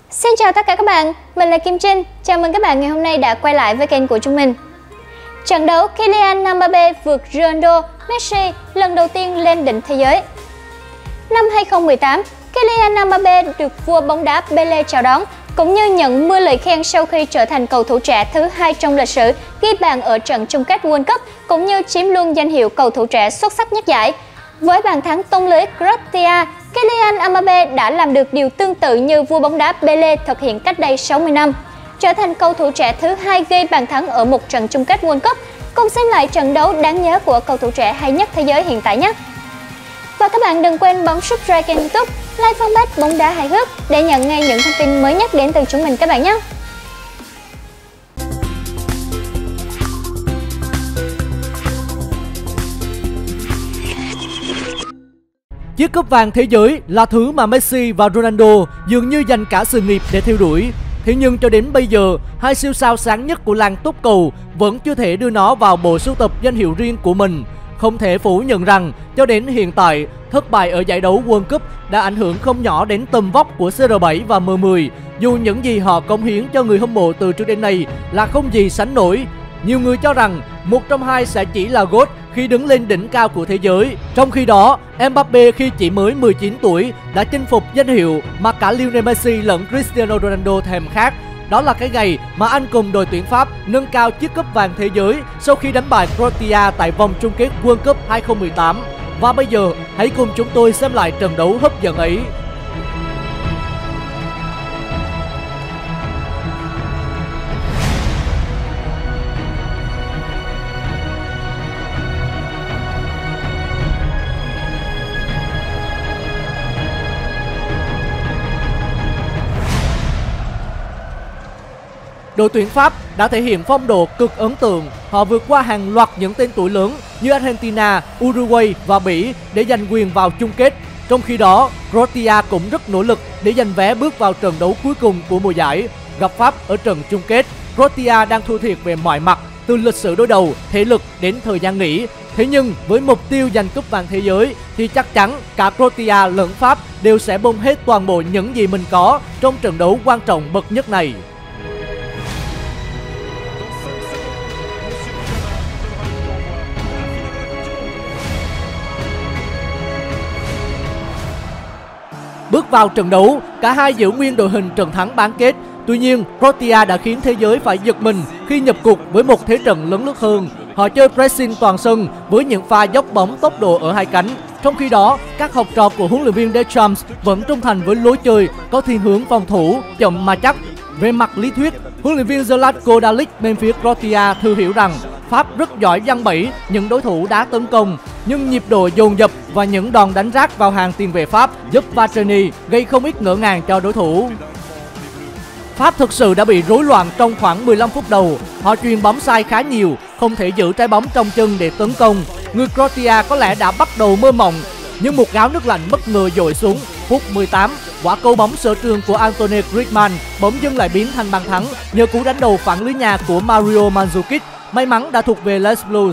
Xin chào tất cả các bạn, mình là Kim Trinh. Chào mừng các bạn ngày hôm nay đã quay lại với kênh của chúng mình. Trận đấu Kylian Mbappé vượt Ronaldo, Messi lần đầu tiên lên đỉnh thế giới. Năm 2018, Kylian Mbappé được vua bóng đá Pelé chào đón, cũng như nhận mưa lời khen sau khi trở thành cầu thủ trẻ thứ 2 trong lịch sử ghi bàn ở trận chung kết World Cup, cũng như chiếm luôn danh hiệu cầu thủ trẻ xuất sắc nhất giải. Với bàn thắng tung lưới Croatia, Kylian Mbappé đã làm được điều tương tự như vua bóng đá Pelé thực hiện cách đây 60 năm, trở thành cầu thủ trẻ thứ 2 ghi bàn thắng ở một trận chung kết World Cup. Cùng xem lại trận đấu đáng nhớ của cầu thủ trẻ hay nhất thế giới hiện tại nhé. Và các bạn đừng quên bấm subscribe kênh YouTube, like fanpage bóng đá hài hước để nhận ngay những thông tin mới nhất đến từ chúng mình các bạn nhé. Chiếc cúp vàng thế giới là thứ mà Messi và Ronaldo dường như dành cả sự nghiệp để theo đuổi. Thế nhưng cho đến bây giờ, hai siêu sao sáng nhất của làng túc cầu vẫn chưa thể đưa nó vào bộ sưu tập danh hiệu riêng của mình. Không thể phủ nhận rằng, cho đến hiện tại, thất bại ở giải đấu World Cup đã ảnh hưởng không nhỏ đến tầm vóc của CR7 và M10, dù những gì họ cống hiến cho người hâm mộ từ trước đến nay là không gì sánh nổi. Nhiều người cho rằng một trong hai sẽ chỉ là GOAT khi đứng lên đỉnh cao của thế giới. Trong khi đó, Mbappé khi chỉ mới 19 tuổi đã chinh phục danh hiệu mà cả Lionel Messi lẫn Cristiano Ronaldo thèm khát. Đó là cái ngày mà anh cùng đội tuyển Pháp nâng cao chiếc cúp vàng thế giới sau khi đánh bại Croatia tại vòng chung kết World Cup 2018. Và bây giờ, hãy cùng chúng tôi xem lại trận đấu hấp dẫn ấy. Đội tuyển Pháp đã thể hiện phong độ cực ấn tượng. Họ vượt qua hàng loạt những tên tuổi lớn như Argentina, Uruguay và Bỉ để giành quyền vào chung kết. Trong khi đó, Croatia cũng rất nỗ lực để giành vé bước vào trận đấu cuối cùng của mùa giải. Gặp Pháp ở trận chung kết, Croatia đang thua thiệt về mọi mặt, từ lịch sử đối đầu, thể lực đến thời gian nghỉ. Thế nhưng với mục tiêu giành cúp vàng thế giới thì chắc chắn cả Croatia lẫn Pháp đều sẽ bung hết toàn bộ những gì mình có trong trận đấu quan trọng bậc nhất này. Bước vào trận đấu, cả hai giữ nguyên đội hình trận thắng bán kết. Tuy nhiên, Croatia đã khiến thế giới phải giật mình khi nhập cuộc với một thế trận lấn lướt hơn. Họ chơi pressing toàn sân với những pha dốc bóng tốc độ ở hai cánh. Trong khi đó, các học trò của huấn luyện viên Deschamps vẫn trung thành với lối chơi có thiên hướng phòng thủ, chậm mà chắc. Về mặt lý thuyết, huấn luyện viên Zlatko Dalic bên phía Croatia thừa hiểu rằng Pháp rất giỏi giăng bẫy những đối thủ đá tấn công, nhưng nhịp độ dồn dập và những đòn đánh rác vào hàng tiền vệ Pháp giúp Vatreni gây không ít ngỡ ngàng cho đối thủ. Pháp thực sự đã bị rối loạn trong khoảng 15 phút đầu. Họ chuyền bóng sai khá nhiều, không thể giữ trái bóng trong chân để tấn công. Người Croatia có lẽ đã bắt đầu mơ mộng, nhưng một gáo nước lạnh bất ngờ dội xuống. Phút 18, quả cầu bóng sở trường của Antoine Griezmann bỗng dưng lại biến thành bàn thắng nhờ cú đánh đầu phản lưới nhà của Mario Mandzukic. May mắn đã thuộc về Les Blues.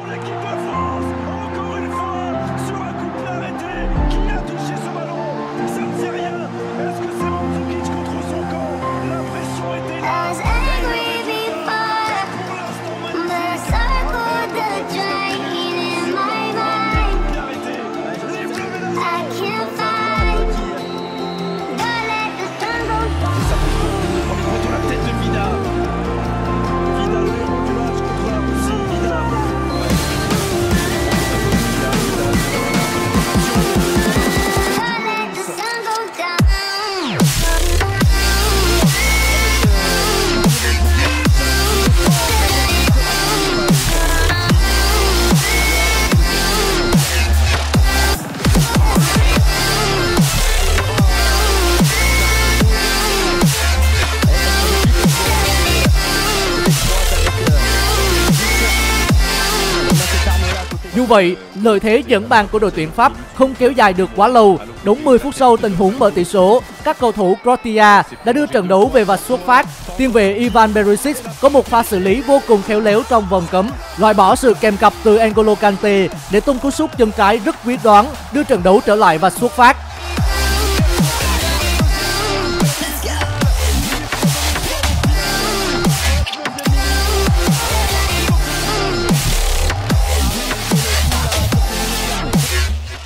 Dù vậy, lợi thế dẫn bàn của đội tuyển Pháp không kéo dài được quá lâu. Đúng 10 phút sau tình huống mở tỷ số, các cầu thủ Croatia đã đưa trận đấu về vạch xuất phát. Tiền vệ Ivan Perisic có một pha xử lý vô cùng khéo léo trong vòng cấm, loại bỏ sự kèm cặp từ N'Golo Kante để tung cú sút chân trái rất quyết đoán, đưa trận đấu trở lại vạch xuất phát.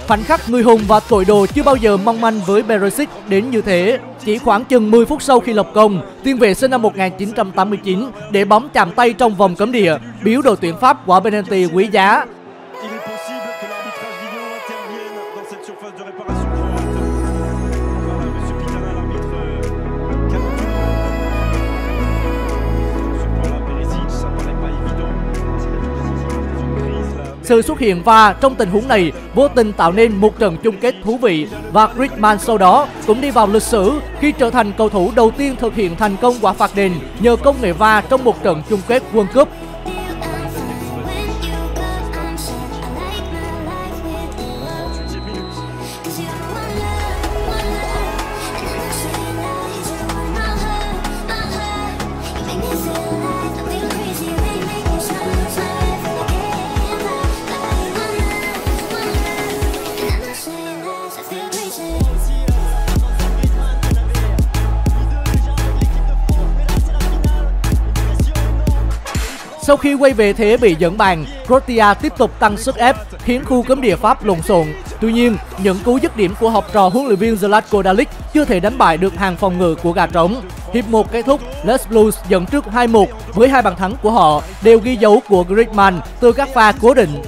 Khoảnh khắc người hùng và tội đồ chưa bao giờ mong manh với Perisic đến như thế. Chỉ khoảng chừng 10 phút sau khi lập công, tiền vệ sinh năm 1989 để bóng chạm tay trong vòng cấm địa, biếu đội tuyển Pháp quả penalty quý giá. Sự xuất hiện VAR trong tình huống này vô tình tạo nên một trận chung kết thú vị và Griezmann sau đó cũng đi vào lịch sử khi trở thành cầu thủ đầu tiên thực hiện thành công quả phạt đền nhờ công nghệ VAR trong một trận chung kết World Cup. Sau khi quay về thế bị dẫn bàn, Croatia tiếp tục tăng sức ép, khiến khu cấm địa Pháp lộn xộn. Tuy nhiên, những cú dứt điểm của học trò huấn luyện viên Zlatko Dalic chưa thể đánh bại được hàng phòng ngự của gà trống. Hiệp 1 kết thúc, Les Blues dẫn trước 2-1 với hai bàn thắng của họ đều ghi dấu của Griezmann từ các pha cố định.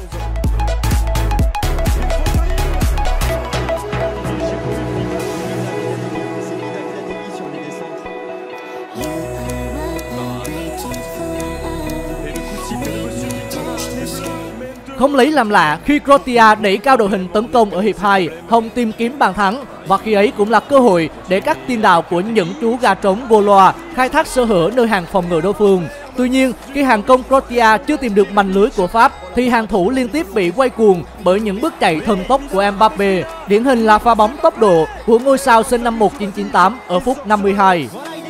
Không lấy làm lạ khi Croatia đẩy cao đội hình tấn công ở hiệp 2, hòng tìm kiếm bàn thắng và khi ấy cũng là cơ hội để các tiền đạo của những chú gà trống vô loa khai thác sơ hở nơi hàng phòng ngự đối phương. Tuy nhiên, khi hàng công Croatia chưa tìm được mảnh lưới của Pháp thì hàng thủ liên tiếp bị quay cuồng bởi những bước chạy thần tốc của Mbappe. Điển hình là pha bóng tốc độ của ngôi sao sinh năm 1998 ở phút 52.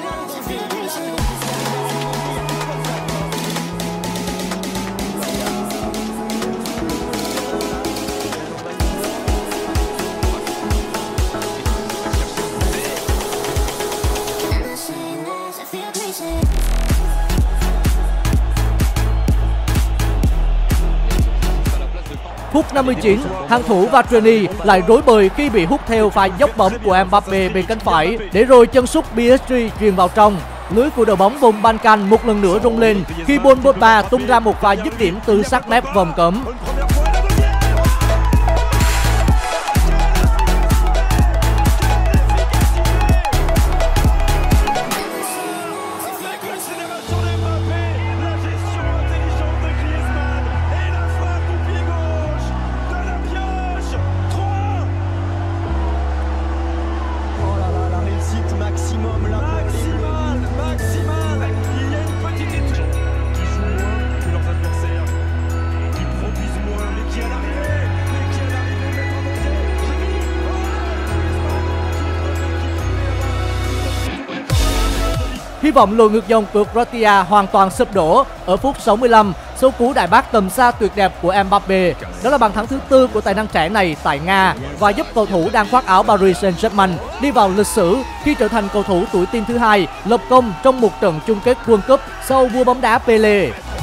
Phút 59, hàng thủ Vatreni lại rối bời khi bị hút theo pha dốc bóng của Mbappe bên cánh phải, để rồi chân sút PSG truyền vào trong. Lưới của đội bóng vùng Balkan một lần nữa rung lên khi Paul Pogba tung ra một pha dứt điểm từ sát mép vòng cấm. Hy vọng lùi ngược dòng của Croatia hoàn toàn sụp đổ ở phút 65 sau cú đại bác tầm xa tuyệt đẹp của Mbappe. Đó là bàn thắng thứ tư của tài năng trẻ này tại Nga và giúp cầu thủ đang khoác áo Paris Saint-Germain đi vào lịch sử khi trở thành cầu thủ tuổi teen thứ hai lập công trong một trận chung kết World Cup sau vua bóng đá Pele.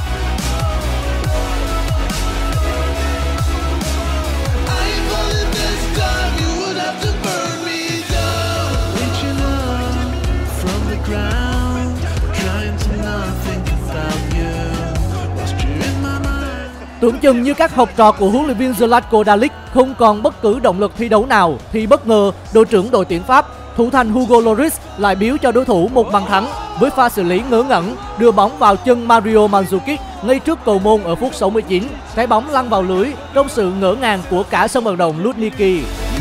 Tưởng chừng như các học trò của huấn luyện viên Zlatko Dalic không còn bất cứ động lực thi đấu nào thì bất ngờ đội trưởng đội tuyển Pháp, thủ thành Hugo Lloris lại biếu cho đối thủ một bàn thắng với pha xử lý ngớ ngẩn đưa bóng vào chân Mario Mandzukic ngay trước cầu môn ở phút 69. Trái bóng lăn vào lưới trong sự ngỡ ngàng của cả sân vận động Luzhniki.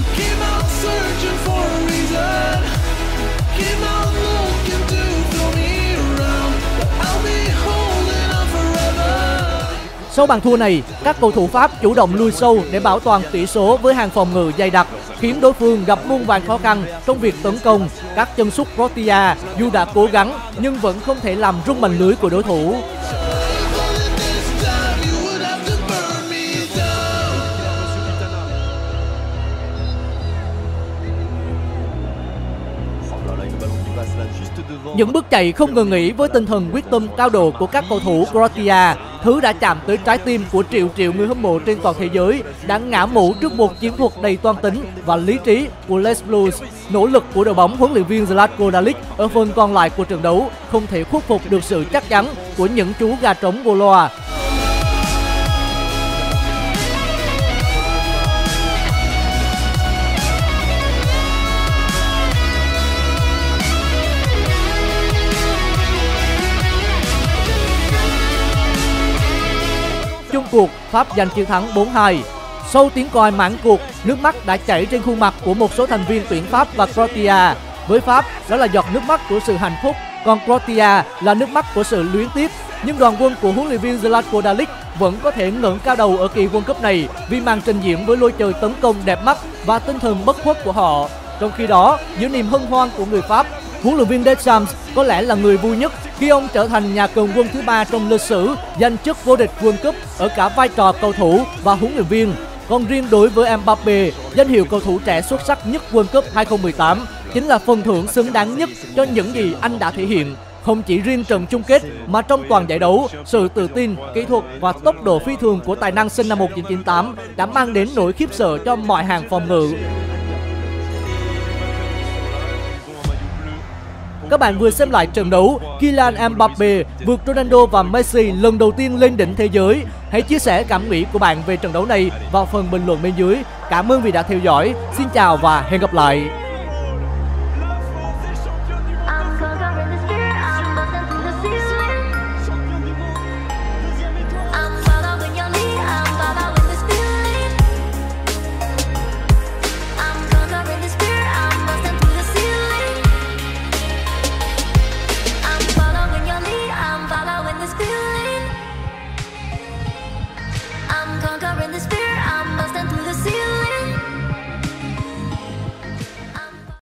Sau bàn thua này, các cầu thủ Pháp chủ động lùi sâu để bảo toàn tỷ số với hàng phòng ngự dày đặc, khiến đối phương gặp muôn vàn khó khăn trong việc tấn công. Các chân sút Croatia dù đã cố gắng nhưng vẫn không thể làm rung mảnh lưới của đối thủ. Những bước chạy không ngừng nghỉ với tinh thần quyết tâm cao độ của các cầu thủ Croatia thứ đã chạm tới trái tim của triệu triệu người hâm mộ trên toàn thế giới, đã ngã mũ trước một chiến thuật đầy toan tính và lý trí của Les Blues. Nỗ lực của đội bóng huấn luyện viên Zlatko Dalic ở phần còn lại của trận đấu không thể khuất phục được sự chắc chắn của những chú gà trống vô loa. Chung cuộc, Pháp giành chiến thắng 4-2. Sau tiếng còi mãn cuộc, nước mắt đã chảy trên khuôn mặt của một số thành viên tuyển Pháp và Croatia. Với Pháp, đó là giọt nước mắt của sự hạnh phúc, còn Croatia là nước mắt của sự luyến tiếc. Nhưng đoàn quân của huấn luyện viên Zlatko Dalic vẫn có thể ngẩng cao đầu ở kỳ World Cup này vì màn trình diễn với lối chơi tấn công đẹp mắt và tinh thần bất khuất của họ. Trong khi đó, giữa niềm hân hoan của người Pháp, huấn luyện viên Deschamps có lẽ là người vui nhất khi ông trở thành nhà cầm quân thứ 3 trong lịch sử giành chức vô địch World Cup ở cả vai trò cầu thủ và huấn luyện viên. Còn riêng đối với Mbappé, danh hiệu cầu thủ trẻ xuất sắc nhất World Cup 2018 chính là phần thưởng xứng đáng nhất cho những gì anh đã thể hiện. Không chỉ riêng trận chung kết mà trong toàn giải đấu, sự tự tin, kỹ thuật và tốc độ phi thường của tài năng sinh năm 1998 đã mang đến nỗi khiếp sợ cho mọi hàng phòng ngự. Các bạn vừa xem lại trận đấu Kylian Mbappé vượt Ronaldo và Messi lần đầu tiên lên đỉnh thế giới. Hãy chia sẻ cảm nghĩ của bạn về trận đấu này vào phần bình luận bên dưới. Cảm ơn vì đã theo dõi. Xin chào và hẹn gặp lại.